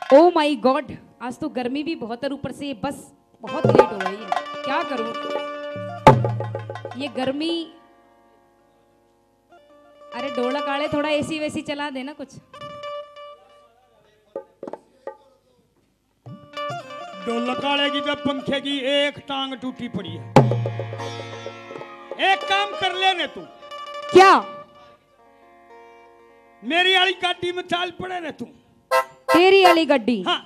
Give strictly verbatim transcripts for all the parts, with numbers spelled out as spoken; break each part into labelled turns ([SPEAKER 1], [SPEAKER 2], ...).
[SPEAKER 1] Oh my God, आज तो गर्मी भी बहुत है, ऊपर से ये बस बहुत लेट हो रही है। क्या करूं, ये गर्मी। अरे डोला काले, थोड़ा एसी वैसी चला देना कुछ।
[SPEAKER 2] डोला काले की जब पंखे की एक टांग टूटी पड़ी है। एक काम कर लेने तू।
[SPEAKER 1] क्या?
[SPEAKER 2] मेरी वाली गाड़ी में चाल पड़े ने तू।
[SPEAKER 1] तेरी वाली गड्डी?
[SPEAKER 2] हाँ।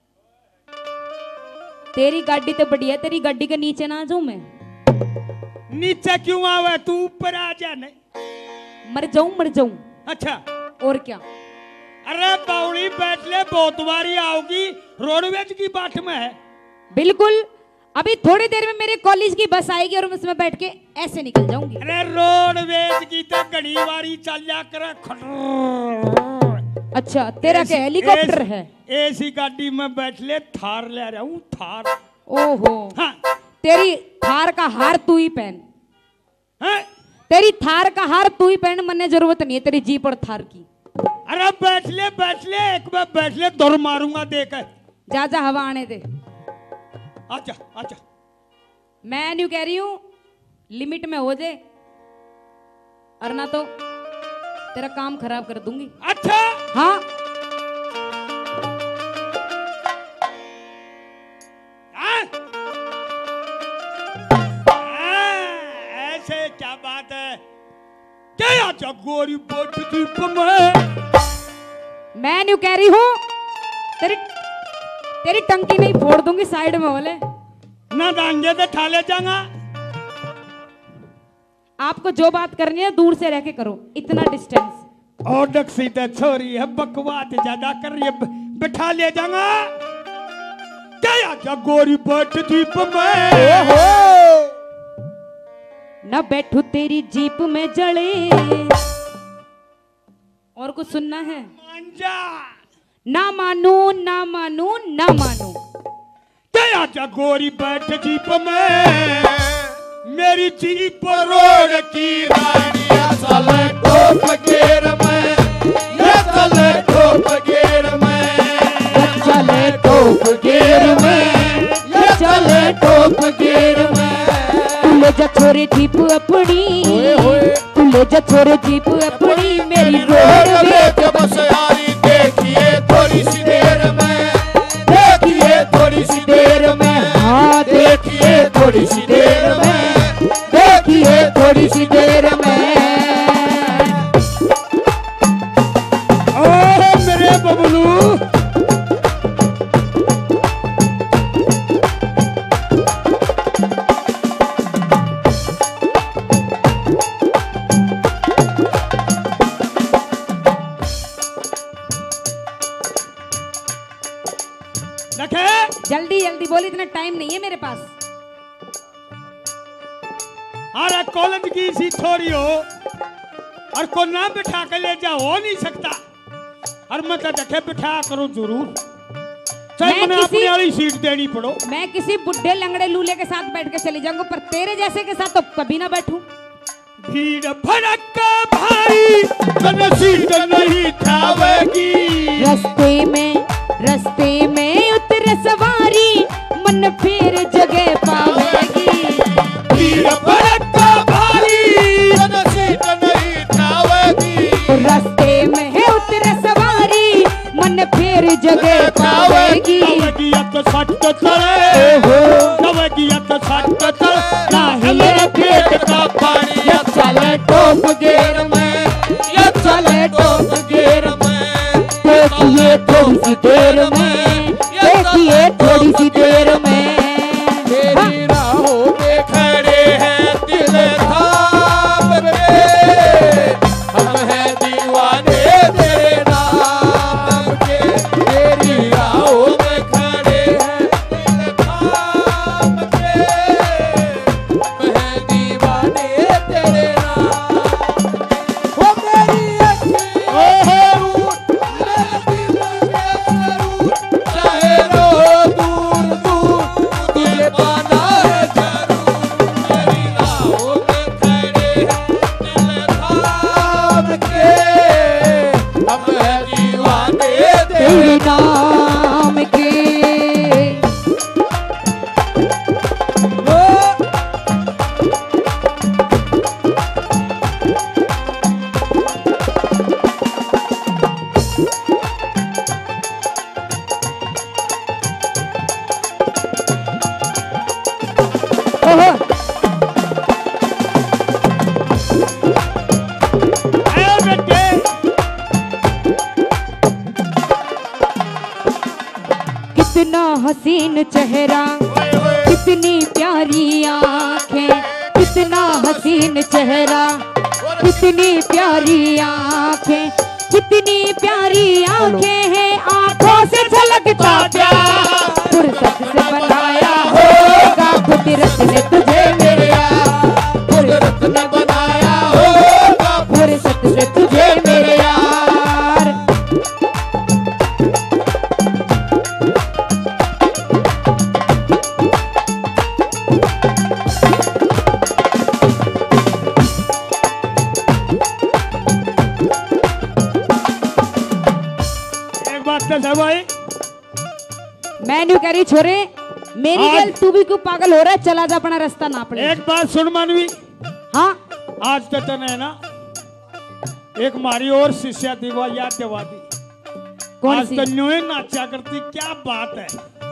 [SPEAKER 1] तेरी गाड़ी तो बढ़िया, तेरी गाड़ी के नीचे ना आ जाऊं मैं?
[SPEAKER 2] नीचे क्यों आवे, तू ऊपर आ जाने।
[SPEAKER 1] मर जाऊं मर जाऊं।
[SPEAKER 2] अच्छा
[SPEAKER 1] और क्या?
[SPEAKER 2] अरे बाउली बैठ ले, बहुत बारी आओगी, रोडवेज की बाट में है।
[SPEAKER 1] बिल्कुल, अभी थोड़ी देर में मेरे कॉलेज की बस आएगी और मैं उसमें बैठ के ऐसे निकल जाऊंगी।
[SPEAKER 2] अरे रोडवेज की तो घड़ी बारी चल जा कर।
[SPEAKER 1] अच्छा, तेरा क्या हेलीकॉप्टर है?
[SPEAKER 2] ऐसी गाड़ी में बैठ ले, थार ले रहा हूँ, थार।
[SPEAKER 1] ओहो।
[SPEAKER 2] हाँ।
[SPEAKER 1] तेरी थार का हार तू ही पहन।
[SPEAKER 2] हाँ?
[SPEAKER 1] तेरी थार का हार तू ही पहन, मन्ने जरूरत नहीं है तेरी जीप और थार की।
[SPEAKER 2] अरे बैठ ले बैठ ले, एक बार बैठ ले, दौड़ मारूंगा देख।
[SPEAKER 1] जा जा, हवा आने दे।
[SPEAKER 2] आजा आजा।
[SPEAKER 1] मैं न्यू कह रही हूं, लिमिट में हो जाए, वरना तो तेरा काम खराब कर दूंगी।
[SPEAKER 2] अच्छा।
[SPEAKER 1] हाँ।
[SPEAKER 2] आ? ऐसे क्या बात है, क्या आजा गोरी बोट दीप में।
[SPEAKER 1] मैं न्यू कह रही हूं, तेरी तेरी टंकी नहीं फोड़ दूंगी, साइड में बोले
[SPEAKER 2] ना दांगे तो ठाले जाऊंगा।
[SPEAKER 1] आपको जो बात करनी है दूर से रह के करो, इतना डिस्टेंस।
[SPEAKER 2] और डक्सी तो छोरी है, बकवास ज्यादा कर रही है, बिठा ले जाऊंगा। क्या आजा गोरी बोट दीप में।
[SPEAKER 1] न बैठू तेरी जीप में जड़े। और कुछ सुनना है?
[SPEAKER 2] मांजा।
[SPEAKER 1] ना मानू ना मानू ना मानू।
[SPEAKER 2] क्या आजा गोरी बैठ जीप में, मेरी जीप रोड की रानी।
[SPEAKER 3] चले टोप गेर में, ये चले टोप गेर में, चले टोप गेर में, ये चले टोप गेर में।
[SPEAKER 1] तू ले जा छोरे जीप अपनी, तू ले जा छोरे जीप अपनी, मेरी रोड में
[SPEAKER 3] बस यारी देखिए थोड़ी सी देर में, देखिए थोड़ी सी देर में, हाँ देखिए थोड़ी सी देर में, देखिए थोड़ी सी देर में।
[SPEAKER 2] ओह मेरे बबलू,
[SPEAKER 1] जल्दी जल्दी बोल, इतना टाइम नहीं है मेरे पास।
[SPEAKER 2] अरे कॉलेज की सी थोड़ी हो, और को ना बिठा के ले जा हो नहीं सकता। और मैं तो देखे बिठा करो जरूर, चाहे
[SPEAKER 1] मैं
[SPEAKER 2] मैंने
[SPEAKER 1] किसी-
[SPEAKER 2] अपनी वाली सीट देनी पड़ो।
[SPEAKER 1] मैं किसी बुढ़े लंगड़े लूले के साथ बैठ के चली जाऊंगा, पर तेरे जैसे के साथ तो कभी ना बैठूं।
[SPEAKER 2] भीड़ भड़का भाई तन सीट नहीं ठावेगी।
[SPEAKER 1] रस्ते में रस्ते में उतरे सवारी, मन फिर जगह पावेगी।
[SPEAKER 2] भीड़ भड़का भाई
[SPEAKER 3] तन सीट नहीं ठावेगी।
[SPEAKER 1] रस्ते में है उतरे सवारी, मन फिर जगह पावेगी।
[SPEAKER 2] नवेगी तो सट तो चले, नवेगी तो सट तो चले, ना हिले पेट का पानी।
[SPEAKER 3] ये चले टोप गेर में, ये चले टोप गेर में,
[SPEAKER 1] देखिए थोड़ी सी देर में, देखिए थोड़ी सी देर में।
[SPEAKER 3] तेरी राहों में खड़े हैं दिल थाम के, हम हैं दीवाने तेरे नाम के। तेरी राहों में खड़े हैं दिल थाम के, हम हैं दीवाने तेरे नाम के। वो मेरी अखियाँ चाहे रो दूर दूर,
[SPEAKER 1] कितना हसीन चेहरा, कितनी प्यारी आंखें, कितना हसीन चेहरा, कितनी प्यारी आंखें, कितनी प्यारी आंखें हैं, आंखों से झलकता प्यार, फुर्सत से बनाया होगा कुदरत ने तुझे मेरे यार, फुर्सत ने बनाया होगा फुर्सत से तुझे मेरे यार।
[SPEAKER 2] भाई
[SPEAKER 1] मैं न्यू कह रही छोरे मेरी गल, तू भी क्यों पागल हो रहा है, चला जा अपना रास्ता नाप ले।
[SPEAKER 2] एक बात सुन मानवी,
[SPEAKER 1] हाँ
[SPEAKER 2] आज तो तने ना एक मारी और शिष्या दीवा याद दिवा दी।
[SPEAKER 1] कौन
[SPEAKER 2] आज
[SPEAKER 1] सी?
[SPEAKER 2] तो न्यूए नाचा करती, क्या बात है।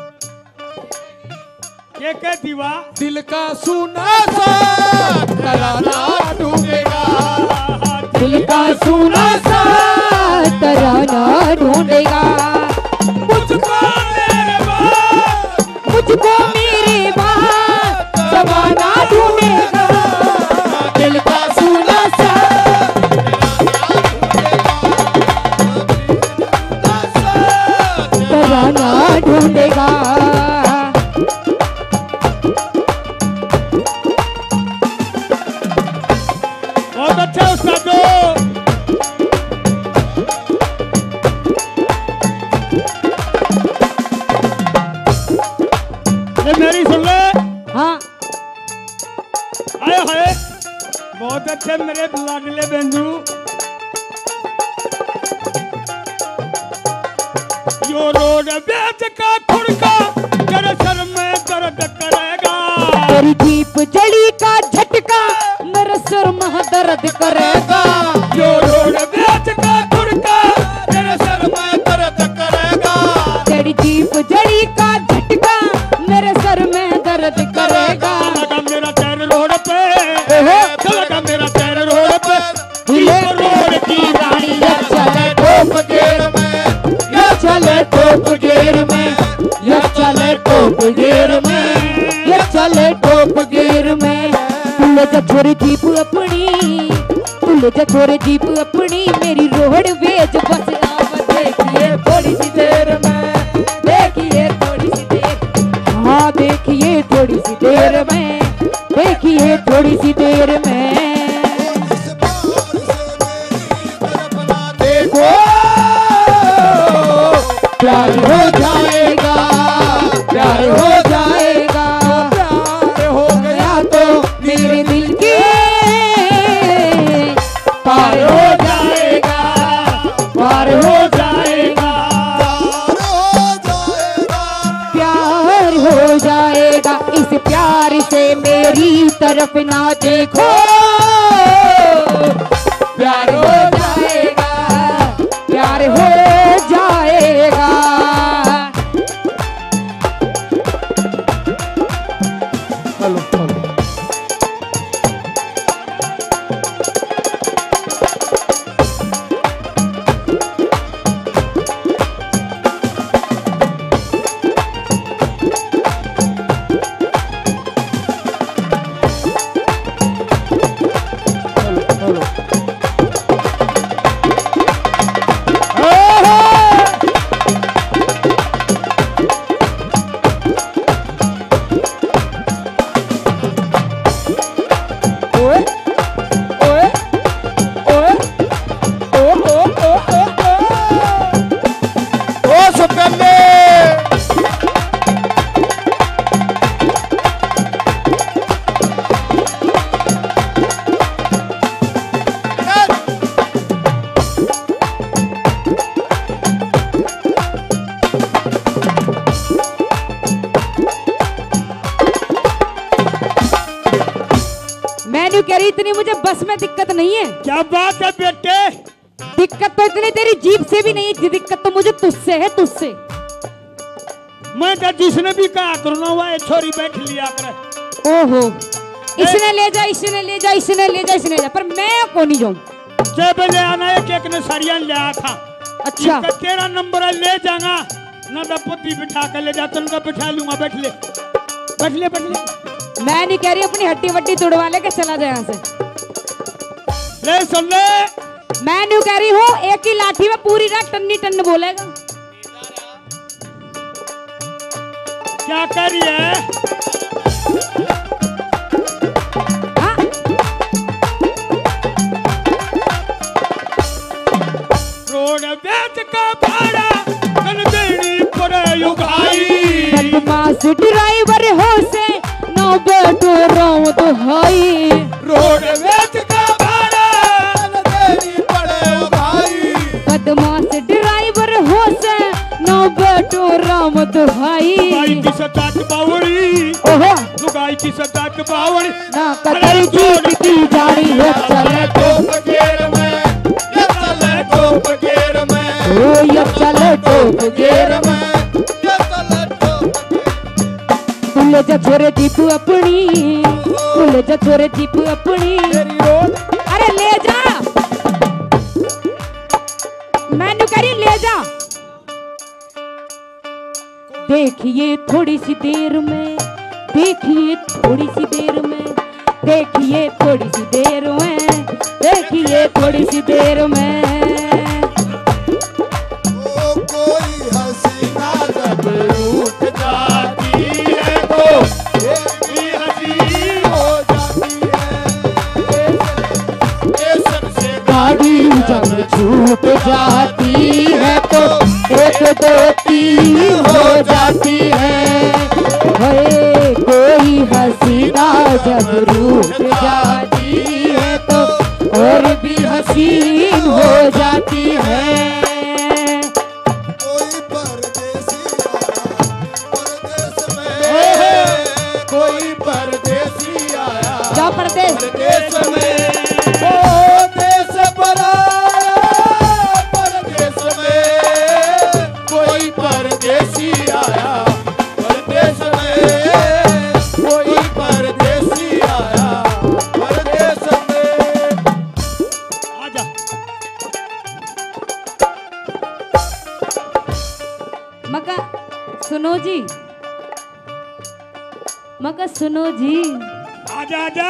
[SPEAKER 2] ये क्या दीवा,
[SPEAKER 3] दिल का सुना सा तराना ढूंढेगा,
[SPEAKER 1] दिल का सुना सा तराना ढूंढेगा,
[SPEAKER 2] मुझको मेरे बात,
[SPEAKER 1] मुझको मेरे बात जमाना ढूंढेगा,
[SPEAKER 3] दिल का सुना सा
[SPEAKER 1] तराना ढूंढेगा।
[SPEAKER 2] बहुत अच्छा उस्ताद। ये मेरी सुन ले।
[SPEAKER 1] हाँ
[SPEAKER 2] आए हाय, बहुत अच्छे मेरे लाडले बंधु। यो रोड बेच का खुड़का तेरे सर में दर्द करेगा,
[SPEAKER 1] तेरी जीप जड़ी का झटका मेरे सिर में दर्द करेगा,
[SPEAKER 2] यो रोड बेच का खुड़का तेरे सर में दर्द करेगा,
[SPEAKER 1] तेरी जीप जड़ी का झटका मेरे सर में दर्द करेगा।
[SPEAKER 2] लगा मेरा पैर रोड पे,
[SPEAKER 1] ओहो,
[SPEAKER 2] लगा मेरा पैर रोड पे,
[SPEAKER 1] हिले
[SPEAKER 2] रोड की रानी
[SPEAKER 1] या चले
[SPEAKER 3] टोप गेर में,
[SPEAKER 1] या चले टोप गेर में, या चले टोप गेर में, या चले टोप गेर में। तू ले जा छोरे जीप अपनी, तू ले जा छोरे जीप अपनी, मेरी रोड वेज बस आप देखिए थोड़ी सी देर में, देखिए थोड़ी सी देर, हाँ देखिए थोड़ी सी देर में, देखिए थोड़ी सी देर में।
[SPEAKER 3] देखो
[SPEAKER 1] प्यार हो जाएगा, प्यार हो जाएगा,
[SPEAKER 3] प्यार हो गया
[SPEAKER 1] तो मेरे दिल के पार हो जाएगा, पार हो जाएगा, प्यार हो जाएगा। इस प्यार से मेरी तरफ ना देखो, प्यार हो जाएगा, प्यार हो जाएगा।
[SPEAKER 3] चलो चलो
[SPEAKER 1] कह रही इतनी मुझे बस में दिक्कत नहीं है।
[SPEAKER 2] क्या बात है बेटे,
[SPEAKER 1] दिक्कत तो इतनी तेरी जीप से भी नहीं है, दिक्कत तो मुझे तुझसे है, तुझसे।
[SPEAKER 2] मैं तो जिसने भी कहा करूँ हुआ ये छोरी बैठ लिया करे।
[SPEAKER 1] ओहो, इसने ले जा, इसने ले जा, इसने ले जा, इसने ले जा, पर मैं को नहीं जाऊं।
[SPEAKER 2] जब ले आना है, एक ने सरिया ले आया था।
[SPEAKER 1] अच्छा,
[SPEAKER 2] तेरा नंबर ले जाऊंगा, ना दपति बिठा कर ले जा, तुम बिठा लूंगा। बैठ ले बैठ ले बैठ ले।
[SPEAKER 1] मैं नहीं कह रही अपनी हड्डी वड्डी तोड़वा ले के चला जाए यहाँ से।
[SPEAKER 2] ले सुन ले,
[SPEAKER 1] मैं नहीं कह रही हूँ एक ही लाठी में पूरी रात टन्नी टन बोलेगा।
[SPEAKER 2] क्या कर रही है?
[SPEAKER 1] हाँ?
[SPEAKER 2] रोड बेच का भाड़ा कन देनी पड़े युगाई।
[SPEAKER 1] बदमाश ड्राइवर हो से ना बैठो राम दुहाई।
[SPEAKER 3] रोड बेच का भाड़ा कन देनी पड़े युगाई।
[SPEAKER 1] बदमाश ड्राइवर हो से ना बैठो राम दुहाई।
[SPEAKER 2] लुगाई की सजात बावड़ी,
[SPEAKER 1] ओहो
[SPEAKER 2] लुगाई की सजात बावड़ी।
[SPEAKER 1] ना कतर जीत की जारी है चले
[SPEAKER 3] टोप गेर में, ये चले टोप गेर में,
[SPEAKER 1] ओ ये चले टोप गेर में।
[SPEAKER 3] ये चले टोप
[SPEAKER 1] भूल जा छोरे जीप अपनी, भूल जा छोरे जीप अपनी।
[SPEAKER 3] मेरी रोड।
[SPEAKER 1] अरे ले जा, मैनू कह रही ले जा। देखिए थोड़ी सी देर में, देखिए थोड़ी सी देर में, देखिए थोड़ी सी देर में, देखिए थोड़ी सी देर में।
[SPEAKER 3] ओ कोई हसीना जब रूठ जाती है तो एक हसी हो जाती है। स्टेशन से
[SPEAKER 1] गाड़ी जब छूट जाती है तो एक दो तीन हो जाती है। हे कोई हसीना जब रूठ जाती है तो और भी हसीन हो जाती है।
[SPEAKER 3] कोई परदेसी आया परदेस में, कोई परदेसी आया
[SPEAKER 1] जा परदेस।
[SPEAKER 3] परदेस में, ओ देश पराया परदेस में, कोई परदेसी आया परदेस में, कोई परदेसी आया परदेस में।
[SPEAKER 2] आजा
[SPEAKER 1] मका सुनो जी, मका सुनो जी,
[SPEAKER 2] आजा आजा।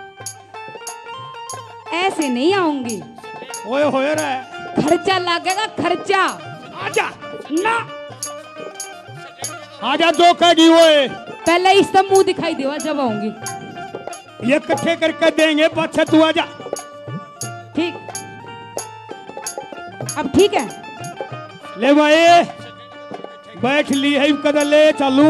[SPEAKER 1] ऐसे नहीं आऊंगी,
[SPEAKER 2] ओए होए रे,
[SPEAKER 1] खर्चा लगेगा खर्चा।
[SPEAKER 2] आजा ना, आजा जो कहेगी ओए।
[SPEAKER 1] पहले इसका मुंह दिखाई देवा जब आऊंगी।
[SPEAKER 2] ये इकट्ठे करके देंगे, पाछे तू आजा।
[SPEAKER 1] ठीक, अब ठीक है।
[SPEAKER 2] ले भाई बैठ ली है कदर ले चलू।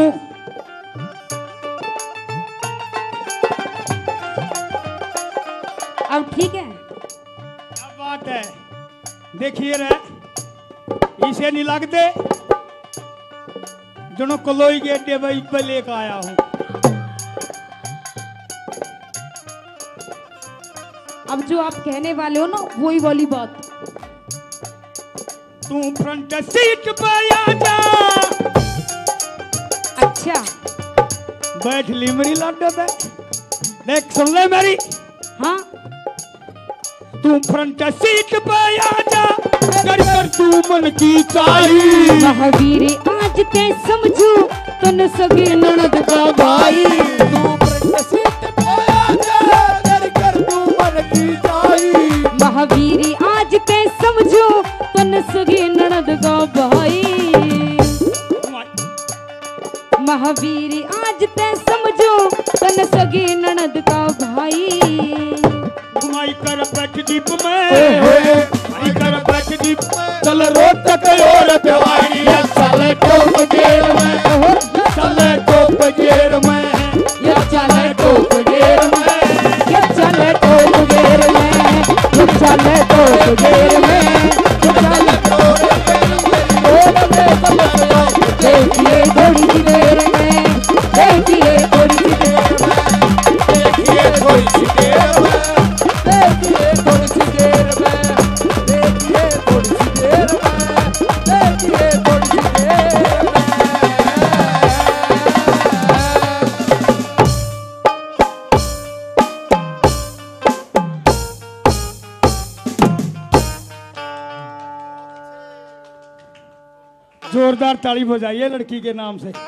[SPEAKER 1] अब ठीक है।
[SPEAKER 2] क्या बात है, देखिए रे, इसे नहीं लगते जनो कलोई के अड्डे भाई पे लेकर आया हूँ।
[SPEAKER 1] अब जो आप कहने वाले हो ना वही वाली बात।
[SPEAKER 2] तू फ्रंट सीट पे आजा।
[SPEAKER 1] अच्छा
[SPEAKER 2] बैठ ली मेरी लाडो पे, देख सुन ले मेरी।
[SPEAKER 1] हाँ,
[SPEAKER 2] तू फ्रंट सीट पे आजा, कर कर तू मन की चाही।
[SPEAKER 1] महावीर आज ते समझू तन सगे ननद का भाई।
[SPEAKER 3] तू फ्रंट सीट पे आजा, कर कर तू मन की चाही।
[SPEAKER 1] महावीर आज ते समझो तन सगे ननद का भाई। महावीर आज ते समझो तन सगे ननद का भाई।
[SPEAKER 2] घुमाई कर बैठ जीप में, घुमाई कर बैठ जीप में। चल रोड तक और दवाई, चल टोप गेर में, चल टोप गेर में,
[SPEAKER 1] ये चले टोप गेर में, ये चले टोप गेर में, ये चले टोप गेर में, ये चले टोप गेर में। देखिए थोड़ी सी देर में, देखिए थोड़ी सी देर में,
[SPEAKER 3] देखिए थोड़ी सी देर में, देखिए थोड़ी सी देर में, देखिए थोड़ी सी देर में, देखिए
[SPEAKER 2] जोरदार ताली बजाइए लड़की के नाम से।